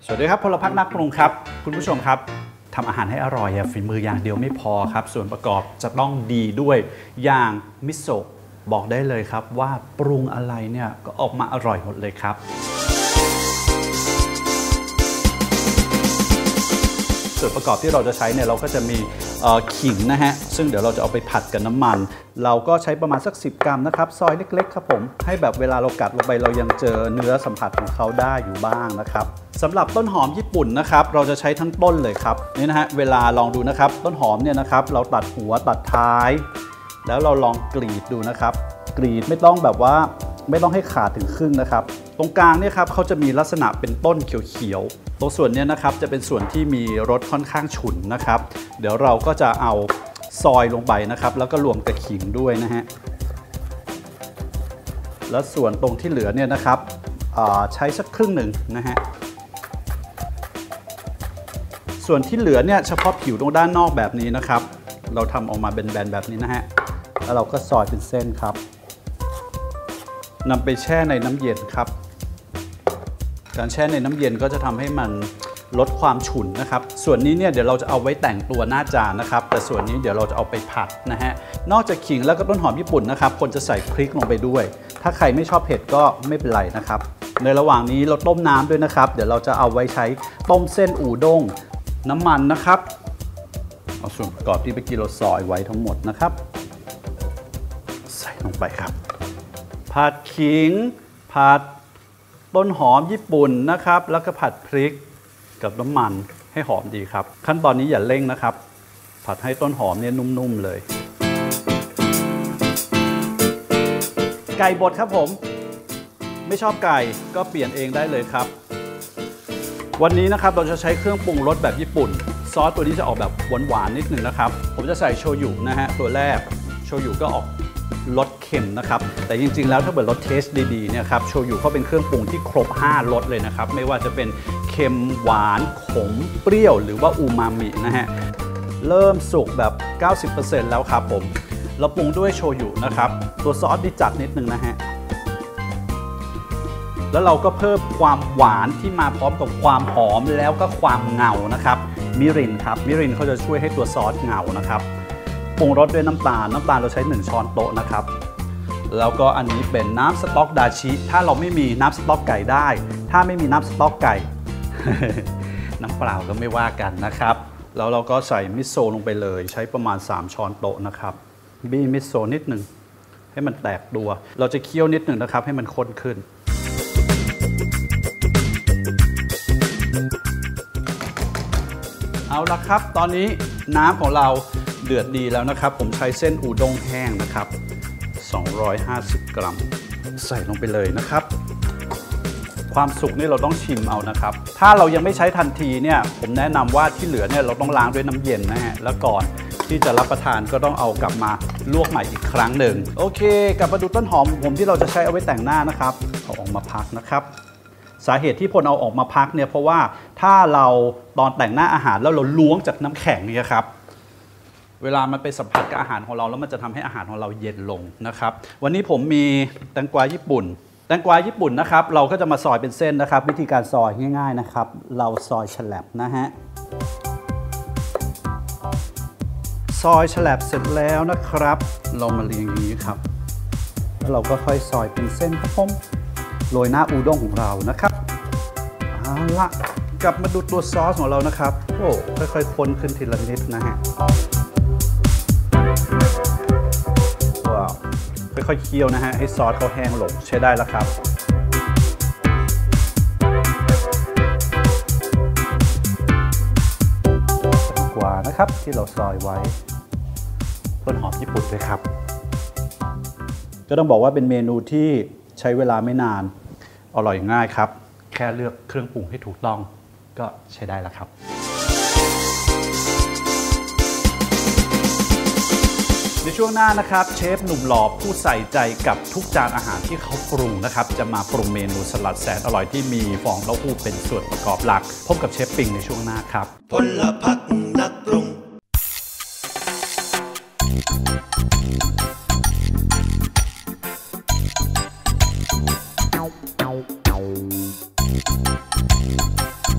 สวัสดีครับพลพักนักปรุงครับคุณผู้ชมครับทำอาหารให้อร่อยฝีมืออย่างเดียวไม่พอครับส่วนประกอบจะต้องดีด้วยอย่างมิโซะบอกได้เลยครับว่าปรุงอะไรเนี่ยก็ออกมาอร่อยหมดเลยครับส่วนประกอบที่เราจะใช้เนี่ยเราก็จะมีขิงนะฮะซึ่งเดี๋ยวเราจะเอาไปผัดกับน้ำมันเราก็ใช้ประมาณสัก10 กรัมนะครับซอยเล็กๆครับผมให้แบบเวลาเรากัดลงไปเรายังเจอเนื้อสัมผัสของเขาได้อยู่บ้างนะครับสำหรับต้นหอมญี่ปุ่นนะครับเราจะใช้ทั้งต้นเลยครับนี่นะฮะเวลาลองดูนะครับต้นหอมเนี่ยนะครับเราตัดหัวตัดท้ายแล้วเราลองกรีดดูนะครับกรีดไม่ต้องแบบว่าไม่ต้องให้ขาดถึงครึ่งนะครับตรงกลางเนี่ยครับเขาจะมีลักษณะเป็นต้นเขียวๆตรงส่วนนี้นะครับจะเป็นส่วนที่มีรสค่อนข้างฉุนนะครับเดี๋ยวเราก็จะเอาซอยลงไปนะครับแล้วก็รวมกับขิงด้วยนะฮะแล้วส่วนตรงที่เหลือเนี่ยนะครับใช้สักครึ่งหนึ่งนะฮะส่วนที่เหลือเนี่ยเฉพาะผิวตรงด้านนอกแบบนี้นะครับเราทำออกมาเป็นแบนๆแบบนี้นะฮะแล้วเราก็ซอยเป็นเส้นครับนำไปแช่ในน้ำเย็นครับการแช่ในน้ำเย็นก็จะทำให้มันลดความฉุนนะครับส่วนนี้เนี่ยเดี๋ยวเราจะเอาไว้แต่งตัวหน้าจานนะครับแต่ส่วนนี้เดี๋ยวเราจะเอาไปผัดนะฮะนอกจากขิงแล้วก็ต้นหอมญี่ปุ่นนะครับคนจะใส่พริกลงไปด้วยถ้าใครไม่ชอบเผ็ดก็ไม่เป็นไรนะครับในระหว่างนี้เราต้มน้ำด้วยนะครับเดี๋ยวเราจะเอาไว้ใช้ต้มเส้นอูด้งน้ำมันนะครับเอาส่วนประกอบที่เมื่อกี้เราซอยไว้ทั้งหมดนะครับใส่ลงไปครับผัดขิงผัดต้นหอมญี่ปุ่นนะครับแล้วก็ผัดพริกกับน้ำมันให้หอมดีครับขั้นตอนนี้อย่าเร่งนะครับผัดให้ต้นหอมเนี่ยนุ่มๆเลยไก่บดครับผมไม่ชอบไก่ก็เปลี่ยนเองได้เลยครับวันนี้นะครับเราจะใช้เครื่องปรุงรสแบบญี่ปุ่นซอสตัวนี้จะออกแบบหวานๆนิดนึงนะครับผมจะใส่โชยุนะฮะตัวแรกโชยุก็ออกรสเค็มนะครับแต่จริงๆแล้วถ้าเกิดรสเทสดีๆเนี่ยครับโชยุเขาเป็นเครื่องปรุงที่ครบ5รสเลยนะครับไม่ว่าจะเป็นเค็มหวานขมเปรี้ยวหรือว่าอูมามินะฮะเริ่มสุกแบบ 90% แล้วครับผมเราปรุงด้วยโชยุนะครับตัวซอสที่จัดนิดนึงนะฮะแล้วเราก็เพิ่มความหวานที่มาพร้อมกับความหอมแล้วก็ความเงานะครับมิรินครับมิรินเขาจะช่วยให้ตัวซอสเงานะครับปรุงรสด้วยน้ำตาลเราใช้1ช้อนโต๊ะนะครับแล้วก็อันนี้เป็นน้ำสต๊อกดาชิถ้าเราไม่มีน้ำสต๊อกไก่ได้ถ้าไม่มีน้ำสต๊อกไก่ น้ำเปล่าก็ไม่ว่ากันนะครับแล้วเราก็ใส่มิโซะลงไปเลยใช้ประมาณ3ช้อนโต๊ะนะครับบีมิโซะนิดหนึ่งให้มันแตกตัวเราจะเคี่ยวนิดหนึ่งนะครับให้มันข้นขึ้นเอาละครับตอนนี้น้ำของเราเดือดดีแล้วนะครับผมใช้เส้นอูด้งแห้งนะครับ250 กรัมใส่ลงไปเลยนะครับความสุกนี่เราต้องชิมเอานะครับถ้าเรายังไม่ใช้ทันทีเนี่ยผมแนะนำว่าที่เหลือเนี่ยเราต้องล้างด้วยน้ำเย็นนะฮะแล้วก่อนที่จะรับประทานก็ต้องเอากลับมาลวกใหม่อีกครั้งหนึ่งโอเคกลับมาดูต้นหอมผมที่เราจะใช้เอาไว้แต่งหน้านะครับเอาออกมาพักนะครับสาเหตุที่พลเอาออกมาพักเนี่ยเพราะว่าถ้าเราตอนแต่งหน้าอาหารแล้วเราล้วงจากน้ำแข็งเนี่ยครับเวลามันไปสัมผัสกับอาหารของเราแล้วมันจะทำให้อาหารของเราเย็นลงนะครับวันนี้ผมมีแตงกวาญี่ปุ่นนะครับเราก็จะมาซอยเป็นเส้นนะครับวิธีการซอยง่ายๆนะครับเราซอยฉลับนะฮะซอยฉลับเสร็จแล้วนะครับเรามาเรียงอย่างนี้ครับแล้วเราก็ค่อยซอยเป็นเส้นครับผมโรยหน้าอูด้งของเรานะครับเอาละกลับมาดูตัวซอสของเรานะครับโอ้ค่อยๆคนขึ้นทีละนิดนะฮะว้าวค่อยๆเคี่ยวนะฮะให้ซอสเขาแห้งลงใช้ได้แล้วครับแตงกวานะครับที่เราซอยไว้ต้นหอมญี่ปุ่นเลยครับก็ต้องบอกว่าเป็นเมนูที่ใช้เวลาไม่นานอร่อยง่ายครับแค่เลือกเครื่องปรุงให้ถูกต้องก็ใช้ได้แล้วครับในช่วงหน้านะครับเชฟหนุ่มหล่อผู้ใส่ใจกับทุกจานอาหารที่เขาปรุงนะครับจะมาปรุงเมนูสลัดแสนอร่อยที่มีฟองเต้าหู้เป็นส่วนประกอบหลักพบกับเชฟปิงในช่วงหน้าครับพลพักนักปรุงพ